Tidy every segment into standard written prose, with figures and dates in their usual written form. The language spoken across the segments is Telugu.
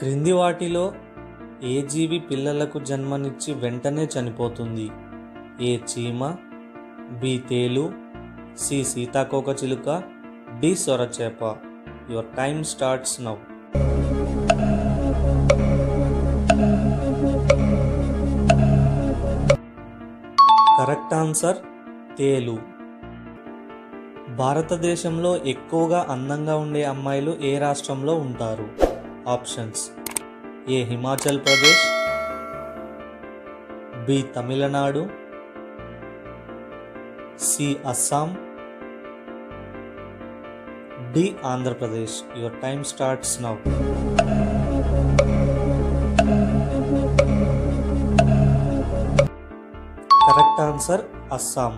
క్రింది వాటిలో ఏ జీవి పిల్లలకు జన్మనిచ్చి వెంటనే చనిపోతుంది? ఏ చీమ, బి తేలు, సి సీతాకోకచిలుక, డి సొరచేప. Your time starts now. Correct answer తేలు. భారతదేశంలో ఎక్కువగా అందంగా ఉండే అమ్మాయిలు ఏ రాష్ట్రంలో ఉంటారు? Options: A Himachal Pradesh, B Tamil Nadu, C Assam, D Andhra Pradesh. Your time starts now. Correct answer Assam.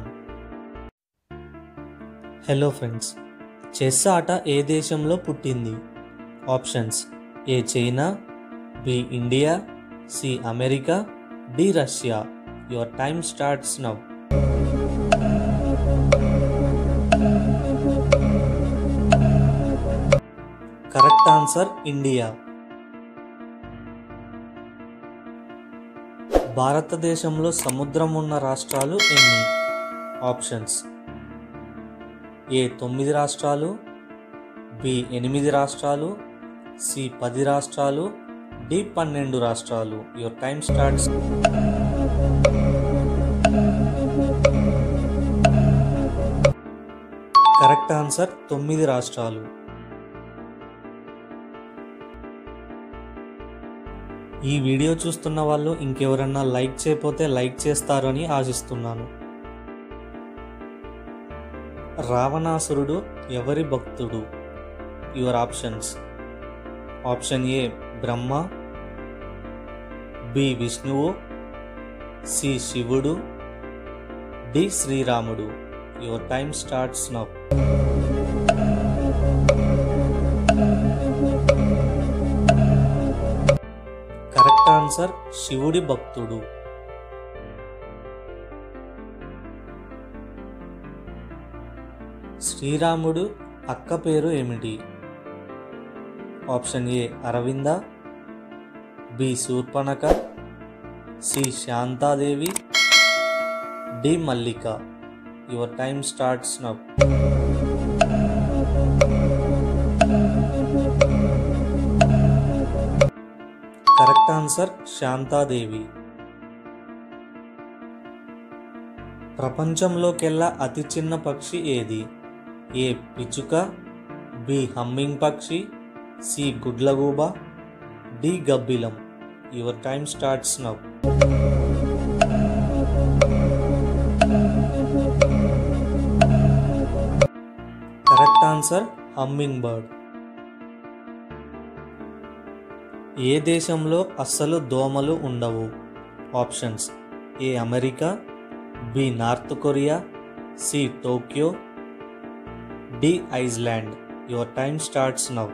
Hello friends, chess ఆట ఏ దేశంలో పుట్టింది? Options: A China, B India, C America, D Russia. Your time starts now. Correct answer India. భారతదేశంలో సముద్రం ఉన్న రాష్ట్రాలు ఎన్ని? ఆప్షన్స్: ఏ 9 రాష్ట్రాలు, బి 8 రాష్ట్రాలు, సి 10 రాష్ట్రాలు, డి 12 రాష్ట్రాలు. Your time starts. Correct answer 9 రాష్ట్రాలు. ఈ వీడియో చూస్తున్న వాళ్ళు ఇంకెవరన్నా లైక్ చేయకపోతే లైక్ చేస్తారని ఆశిస్తున్నాను. రావణాసురుడు ఎవరి భక్తుడు? Your options: option A Brahma, B విష్ణువు, సి శివుడు, డి శ్రీరాముడు. Your time starts now. Correct answer శివుడి భక్తుడు. శ్రీరాముడు అక్క పేరు ఏమిటి? Option A Aravinda, B Shurpanakha, C Shantadevi, D Mallika. Your time starts now. Correct answer Shantadevi. ప్రపంచంలోకెల్లా అతి చిన్న పక్షి ఏది? ఏ పిచ్చుక, బి హమ్మింగ్ పక్షి, సి గుడ్లగూబ, డి గబ్బిలం. Your time starts now. Correct answer hummingbird. ఏ దేశంలో అస్సలు దోమలు ఉండవు? Options: A America, B North Korea, C Tokyo, D Iceland. Your time starts now.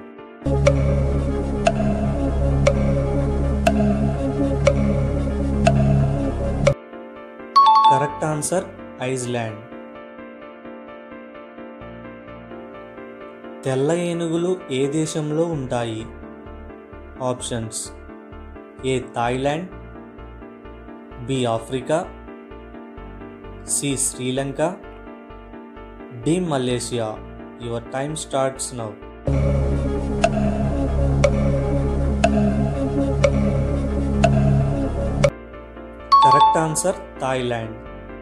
Correct answer Iceland. తెల్ల ఏనుగులు ఏ దేశంలో ఉంటాయి? Options: A Thailand, B Africa, C Sri Lanka, D Malaysia. Your time starts now. Correct answer Thailand.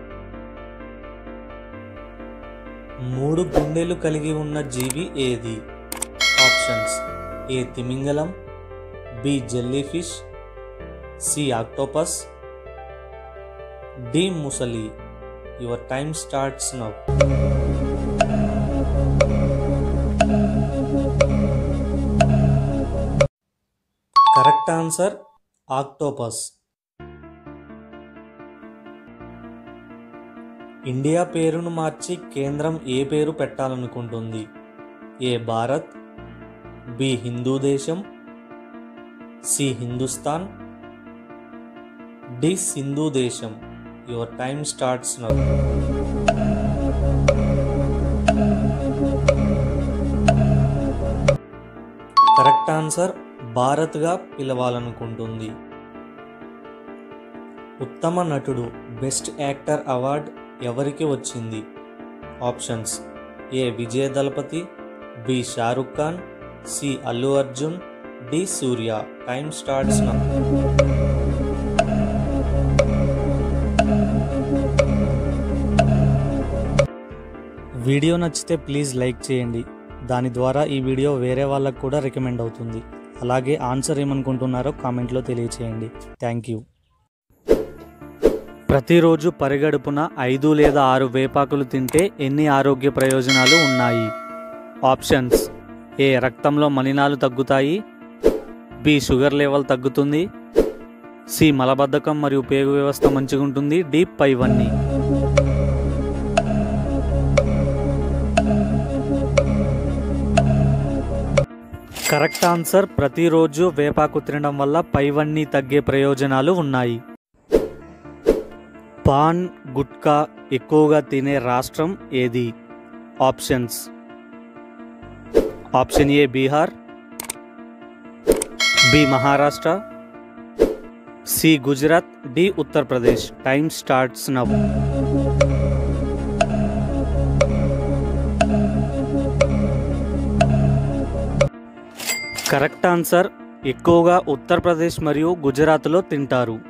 3 గుండెలు కలిగి ఉన్న జీవి ఏది? ఆప్షన్స్: ఏ తిమింగలం, B jellyfish, C octopus, D ముసలి. Your time starts now. Correct answer octopus. India పేరును మార్చి కేంద్రం ఏ పేరు పెట్టాలనుకుంటుంది? ఏ భారత్, బి హిందూ దేశం, సి హిందుస్థాన్, డి సింధు దేశం. Your time starts now. Correct answer భారత్గా పిలవాలనుకుంటుంది? ఉత్తమ నటుడు బెస్ట్ యాక్టర్ అవార్డ్ ఎవరికి వచ్చింది? Options: A Vijay Thalapathy, B Shahrukh Khan, C Allu Arjun, D Suriya. Time starts now. Video నచ్చితే ప్లీజ్ లైక్ చేయండి. దాని ద్వారా ఈ వీడియో వేరే వాళ్ళకు కూడా రికమెండ్ అవుతుంది. అలాగే ఆన్సర్ ఏమనుకుంటున్నారో కామెంట్లో తెలియచేయండి. Thank you. ప్రతిరోజు పరిగడుపున 5 లేదా 6 వేపాకులు తింటే ఎన్ని ఆరోగ్య ప్రయోజనాలు ఉన్నాయి? ఆప్షన్స్: ఏ రక్తంలో మలినాలు తగ్గుతాయి, బి షుగర్ లెవెల్ తగ్గుతుంది, సి మలబద్ధకం మరియు పేగు వ్యవస్థ మంచిగా ఉంటుంది, డి పైవన్నీ. Correct answer. ప్రతిరోజు వేపాకు తినడం వల్ల పైవన్నీ తగ్గే ప్రయోజనాలు ఉన్నాయి. పాన్ గుట్కా ఎక్కువగా తినే రాష్ట్రం ఏది? Options: option A Bihar, B Maharashtra, C Gujarat, D Uttar Pradesh. Time starts now. Correct answer. ఎక్కువగా ఉత్తరప్రదేశ్ మరియు గుజరాత్లో తింటారు.